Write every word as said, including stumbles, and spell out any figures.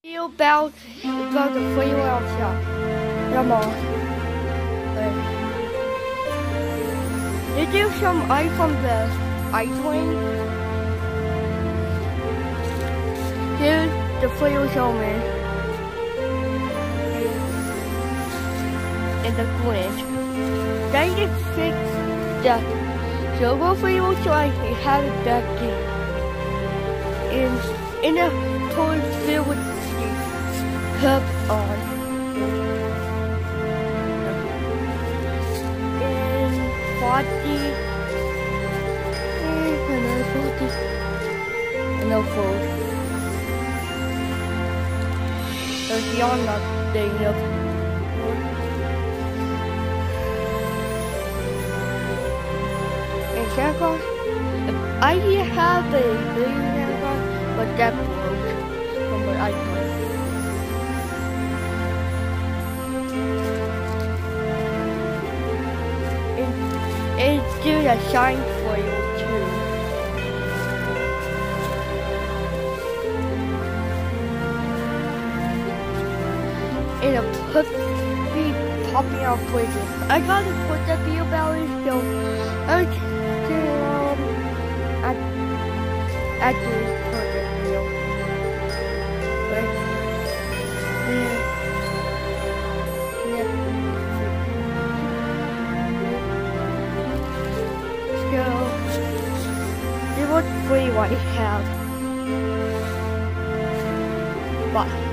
You about about the free world shop. Come on. Did you some ice from the ice wing? Here's the free showman. And the Grinch. They can fix the silver free world so I can have it back in. In in a toy filled with cup on. And forty. And another forty. And no food. There's beyond nothing of and Santa Claus. I have a big Santa Claus, but that broke from what I played. It's do the shine for you too. It'll put me popping out places. I gotta put the beer belly still. I can um at at the put the beer. But yeah. What free what you have. But